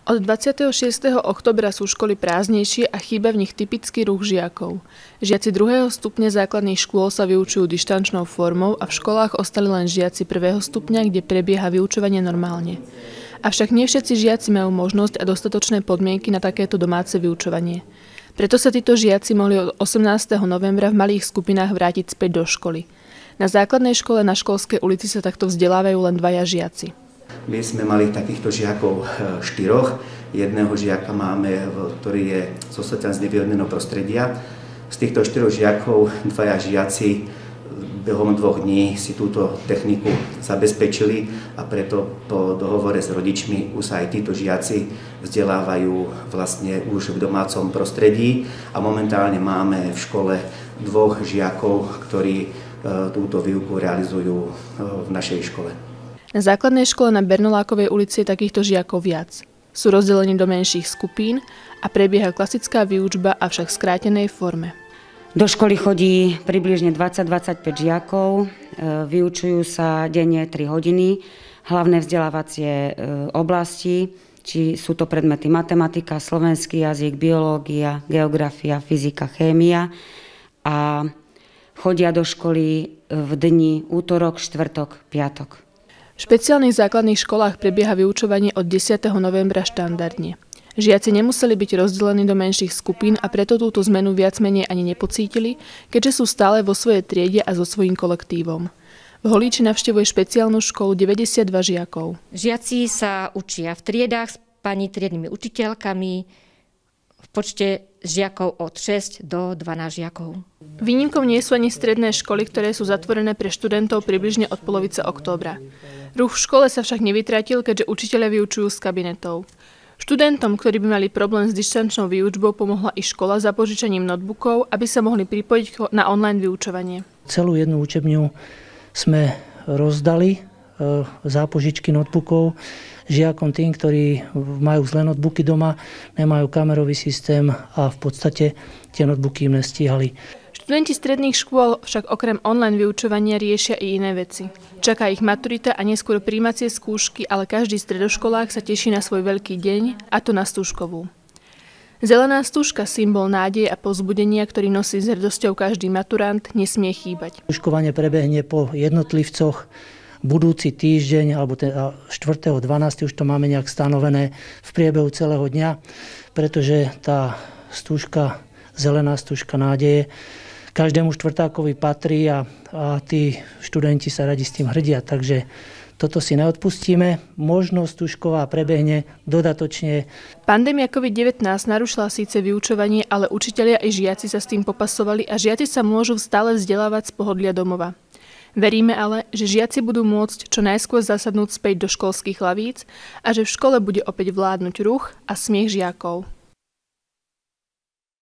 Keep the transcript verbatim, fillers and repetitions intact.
Od dvadsiateho šiesteho októbra sú školy prázdnejšie a chýba v nich typický ruch žiakov. Žiaci druhého stupňa základných škôl sa vyučujú dištančnou formou a v školách ostali len žiaci prvého stupňa, kde prebieha vyučovanie normálne. Avšak nie všetci žiaci majú možnosť a dostatočné podmienky na takéto domáce vyučovanie. Preto sa títo žiaci mohli od osemnásteho novembra v malých skupinách vrátiť späť do školy. Na základnej škole na Školskej ulici sa takto vzdelávajú len dvaja žiaci. My sme mali takýchto žiakov štyroch. Jedného žiaka máme, ktorý je zo sociálne znevýhodneného prostredia. Z týchto štyroch žiakov dvaja žiaci behom dvoch dní si túto techniku zabezpečili a preto po dohovore s rodičmi už sa aj títo žiaci vzdelávajú vlastne už v domácom prostredí a momentálne máme v škole dvoch žiakov, ktorí túto výuku realizujú v našej škole. Na základnej škole na Bernolákovej ulici je takýchto žiakov viac. Sú rozdelení do menších skupín a prebieha klasická výučba, avšak v skrátenej forme. Do školy chodí približne dvadsať až dvadsaťpäť žiakov, vyučujú sa denne tri hodiny, hlavné vzdelávacie oblasti, či sú to predmety matematika, slovenský jazyk, biológia, geografia, fyzika, chémia a chodia do školy v dni útorok, štvrtok, piatok. V špeciálnych základných školách prebieha vyučovanie od desiateho novembra štandardne. Žiaci nemuseli byť rozdelení do menších skupín a preto túto zmenu viac menej ani nepocítili, keďže sú stále vo svojej triede a so svojím kolektívom. V Holíči navštevuje špeciálnu školu deväťdesiatdva žiakov. Žiaci sa učia v triedách s pani triednymi učiteľkami v počte žiakov od šesť do dvanásť žiakov. Výnimkou nie sú ani stredné školy, ktoré sú zatvorené pre študentov približne od polovice októbra. Ruch v škole sa však nevytratil, keďže učitelia vyučujú z kabinetov. Študentom, ktorí by mali problém s dištančnou výučbou, pomohla i škola za požičaním notebookov, aby sa mohli pripojiť na online vyučovanie. Celú jednu učebňu sme rozdali za požičky notebookov žiakom tým, ktorí majú zlé notebooky doma, nemajú kamerový systém a v podstate tie notebooky im nestíhali. Študenti stredných škôl však okrem online vyučovania riešia i iné veci. Čaká ich maturita a neskôr prijímacie skúšky, ale každý stredoškolák sa teší na svoj veľký deň, a to na stúžkovú. Zelená stúžka, symbol nádeje a povzbudenia, ktorý nosí s hrdosťou každý maturant, nesmie chýbať. Stúžkovanie prebehne po jednotlivcoch budúci týždeň, alebo teda štvrtého dvanásteho už to máme nejak stanovené v priebehu celého dňa, pretože tá stúžka, zelená stúžka nádeje, každému štvrtákovi patrí a, a tí študenti sa radi s tým hrdia, takže toto si neodpustíme. Možno stúžková prebehne dodatočne. Pandémia covid devätnásť narušila síce vyučovanie, ale učitelia i žiaci sa s tým popasovali a žiaci sa môžu stále vzdelávať z pohodlia domova. Veríme ale, že žiaci budú môcť čo najskôr zasadnúť späť do školských lavíc a že v škole bude opäť vládnuť ruch a smiech žiakov.